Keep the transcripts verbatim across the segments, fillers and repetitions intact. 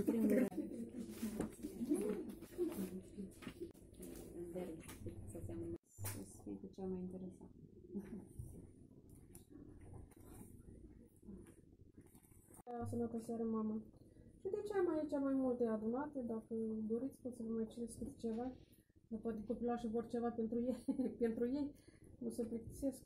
în primul rând. Să fie cea mai interesant. Sănătă seară, mama. Și de ce am aici mai multe adunate? Dacă doriți, pot să vă mai cereți câte ceva. Dar poate copilașii vor ceva pentru ei, pentru ei. Nu se plictisesc.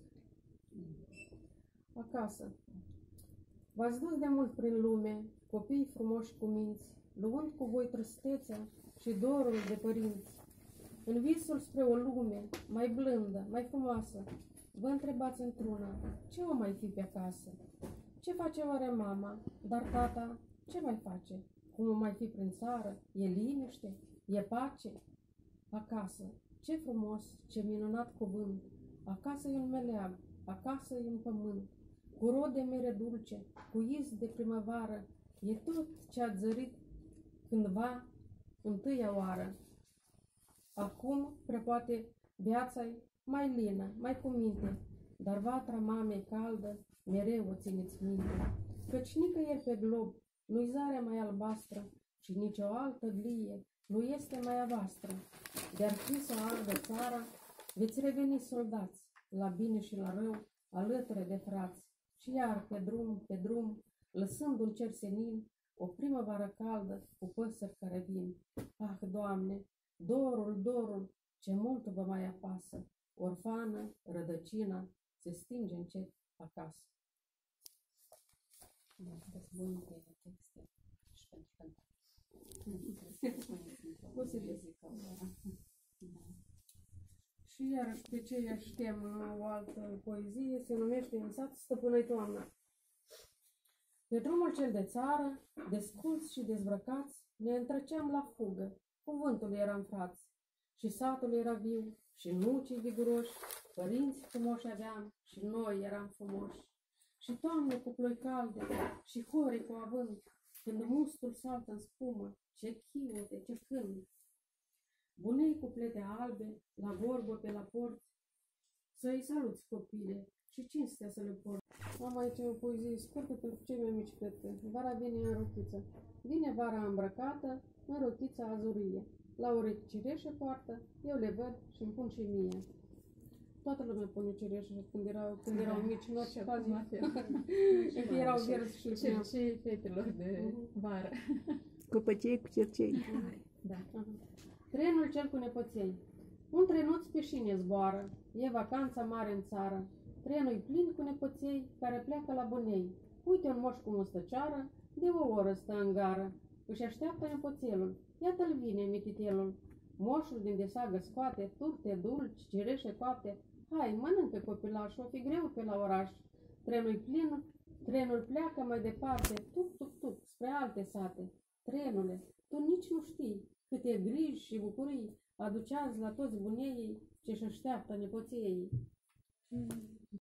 Acasă. V-ați dus de mult prin lume, copii frumoși cu minți, luând cu voi trăstețea și dorul de părinți. În visul spre o lume mai blândă, mai frumoasă, vă întrebați într-una, ce o mai fi pe acasă? Ce face oare mama? Dar tata, ce mai face? Cum o mai fi prin țară? E liniște? E pace? Acasă, ce frumos, ce minunat cuvânt! Acasă e un meleag, acasă e un pământ, cu rod de mere dulce, cu iz de primăvară, e tot ce a zărit cândva întâia oară. Acum, prepoate, viața-i mai lină, mai cu minte, dar vatra mamei caldă mereu o țineți minte, căci nicăieri pe glob nu-i zarea mai albastră și nicio altă glie nu este mai a voastră. De-ar fi să ardă țara, veți reveni soldați, la bine și la rău, alături de frați, și iar pe drum, pe drum, lăsând un cer senin, o primăvară caldă cu păsări care vin. Ah, Doamne, dorul, dorul, ce mult vă mai apasă, orfană, rădăcina, se stinge încet acasă. Sunt bune texte și pentru cântat. O să zic. Și iar pe ce știm o altă poezie, se numește În sat stăpână-i toamna. Pe drumul cel de țară, desculți și dezbrăcați, ne întreceam la fugă, cuvântul eram frați, și satul era viu, și nucii viguroși, părinți frumoși aveam, și noi eram frumoși. Și toamne cu ploi calde, și horii cu avânt, când mustul saltă în spumă, ce chiote, ce cânt. Bunei cu plete albe, la vorbă pe la port, să-i saluți copile și cinstea să le port. Am aici o poezie scurtă pentru cei mai mici fete. Vara vine în rochiță. Vine vara îmbrăcată în rochița azurie. La urechi cireșe poartă, eu le văd și îmi pun și mie. Toată lumea pune cireșe când erau, când erau mici, în orice caz. Încă erau verzi și cercei fetelor de vară. Copăcei cu cercei. Da. Trenul cel cu nepoței. Un trenuț pe șine zboară, e vacanța mare în țară. Trenul plin cu nepoței care pleacă la bunei. Uite un moș cu mustăcioară, de o oră stă în gară. Își așteaptă nepoțelul, iată-l vine mititelul. Moșul din desagă scoate turte dulci, cireșe coapte. Hai, mănâncă copilaș, o fi greu pe la oraș. Trenul plin, trenul pleacă mai departe, tuc, tuc, tuc, spre alte sate. Trenule, tu nici nu știi câte griji și bucurii aduceați la toți buneii ce-și așteaptă nepoției.